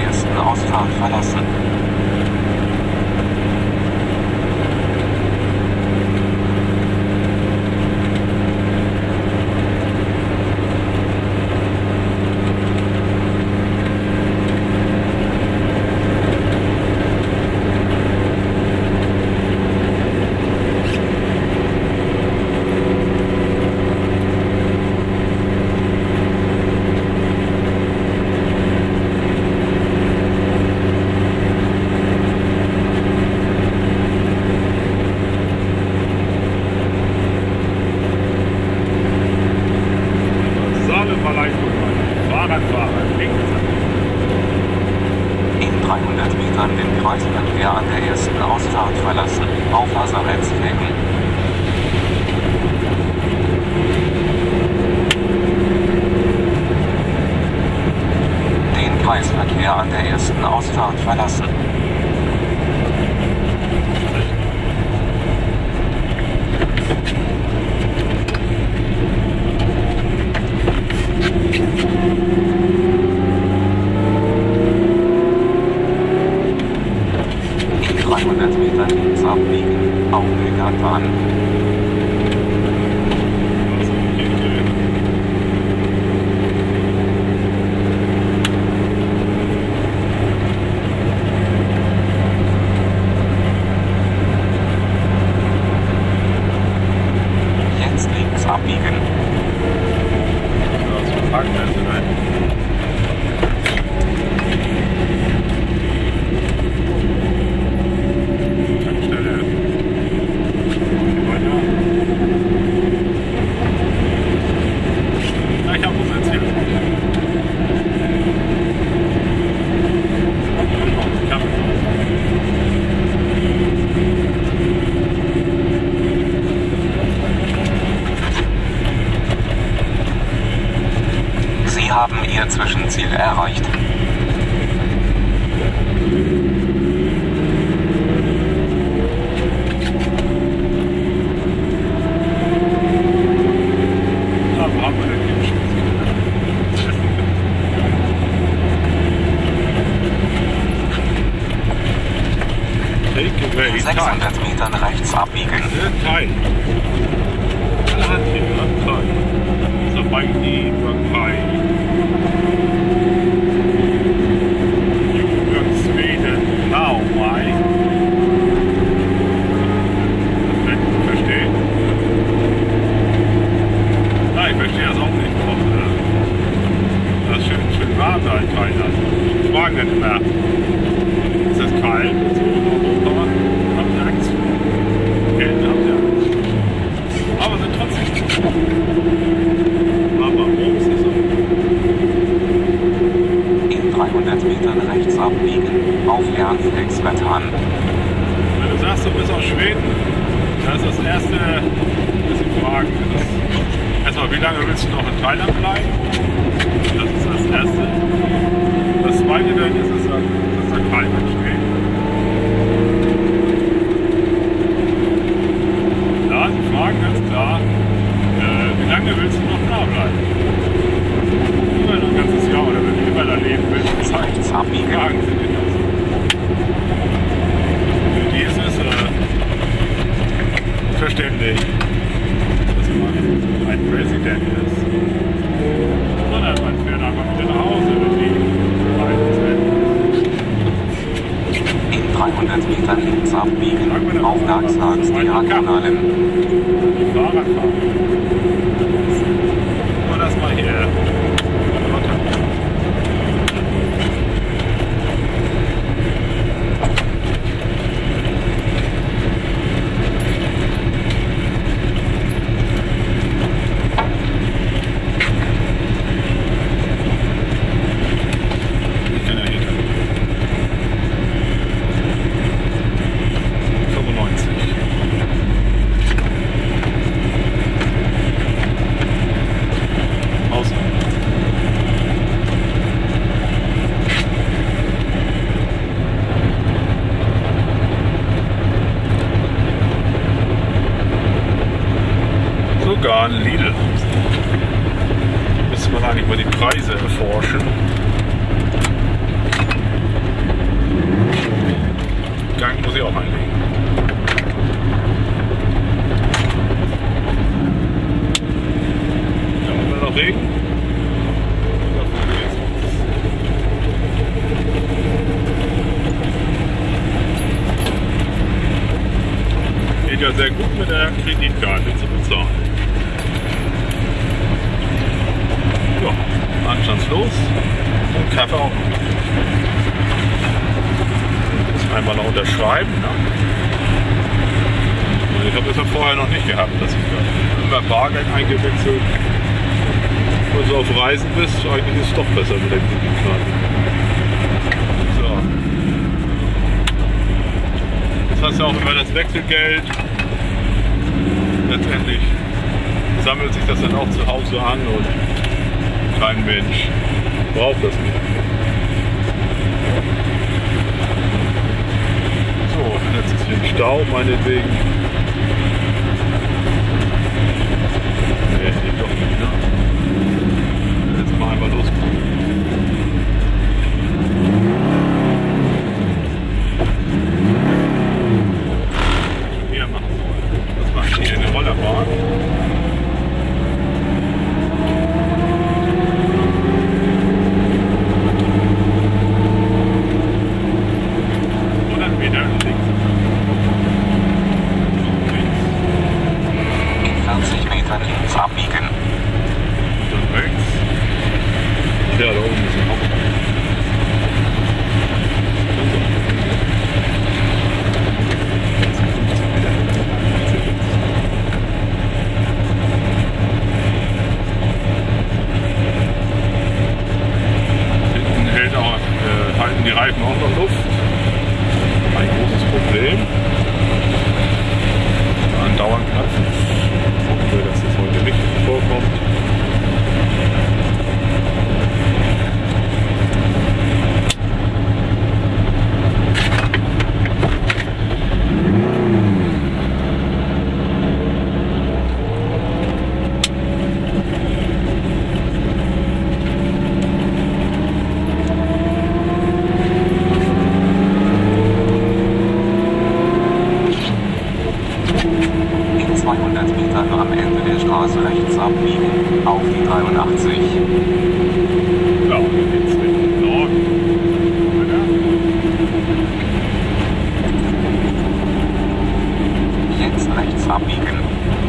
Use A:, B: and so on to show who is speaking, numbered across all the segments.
A: ersten Ausfahrt verlassen. In 300 Metern den Kreisverkehr an der ersten Ausfahrt verlassen. Aufpasser rechts flecken. Den Kreisverkehr an der ersten Ausfahrt verlassen. In 300 Metern links abbiegen, Augenblickbahn. Jetzt links abbiegen. Sie haben Ihr Zwischenziel erreicht. In 600 Metern rechts abbiegen.
B: Ich verstehe das auch nicht. Das ist schön warm da in Thailand. Ich frage nicht mehr. Ist das kalt? So in Europa? Habt ihr Angst vor Kälte? Habt ihr Angst? Aber sind trotzdem. Aber Obst ist so.
A: In 300 Metern rechts abbiegen, auf Lernflex-Vertan.
B: Wenn du sagst, du bist aus Schweden, dann ist das erste bisschen Fragen. Erstmal, wie lange willst du noch in Thailand bleiben? Das ist das Erste. Das Zweite dann ist es der Climate Change. Da die Fragen ganz klar, wie lange willst du noch da bleiben? Immer ein ganzes Jahr oder wenn du immer da leben willst.
A: Rechts abbiegen.
B: Fragen sind nicht das. Für die ist es verständlich, dass man ein Präsident ist. Sondern man fährt einfach wieder nach Hause, wenn die beiden sind.
A: In 300 Metern links abbiegen, auf Nachsagsdiagonalen.
B: Die Fahrradfahrer. Nur das mal hier. Sogar ein Lidl. Müsste man eigentlich mal die Preise erforschen. sehr gut mit der Kreditkarte zu bezahlen. Ja, anstandslos und Kaffee auch. Muss einmal noch unterschreiben. Ne? Ich habe das ja vorher noch nicht gehabt, dass ich da immer Bargeld eingewechselt. Wenn du auf Reisen bist, eigentlich ist es doch besser mit der Kreditkarte. So. Jetzt hast du auch immer das Wechselgeld. Letztendlich sammelt sich das dann auch zu Hause an und kein Mensch braucht das mehr. So, jetzt ist hier ein Stau, meinetwegen. Nee, doch nicht, ne? Jetzt mal einmal los. Hier machen wir. Was macht hier eine Rollerbahn? Und dann wieder links.
A: 40 Meter links abbiegen.
B: Dann rechts. Ja, da oben ist ein Hauptbahnhof. Hinten halten die Reifen auch noch Luft. Ein großes Problem. Andauernd platzen. Hoffen wir, dass das heute nicht vorkommt.
A: In 200 Metern am Ende der Straße rechts abbiegen, auf die 83.
B: Ja, jetzt Richtung Norden.
A: Jetzt rechts abbiegen.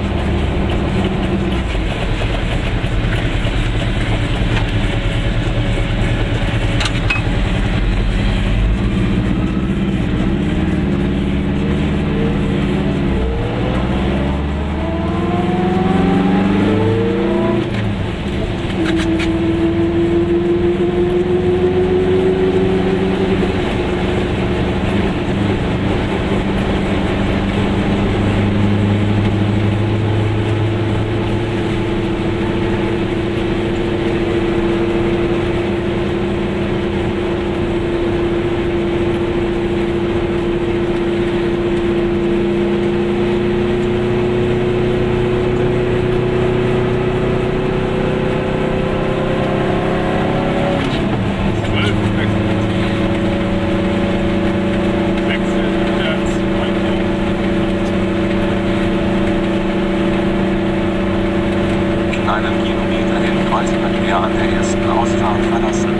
A: Einen Kilometer den Kreisverkehr an der ersten Ausfahrt verlassen.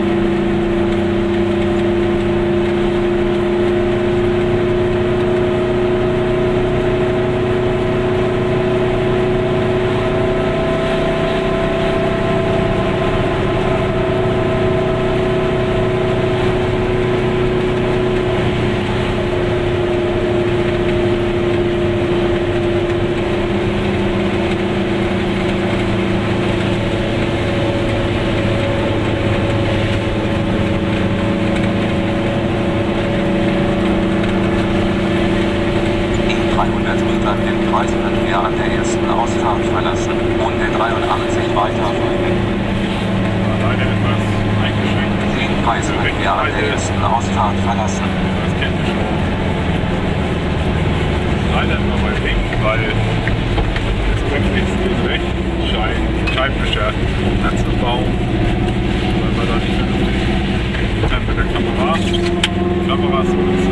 A: Den Kreisverkehr an der ersten Ausfahrt verlassen und der 83 weiterfolgen.
B: Leider etwas eingeschränkt.
A: Den Kreisverkehr an der ersten Ausfahrt verlassen.
B: Das kennen wir schon. Leider immer mal winken, weil es bringt nichts, den rechten Scheibenwischer anzubauen, weil wir da nicht vernünftig mit der Kamera. Kameras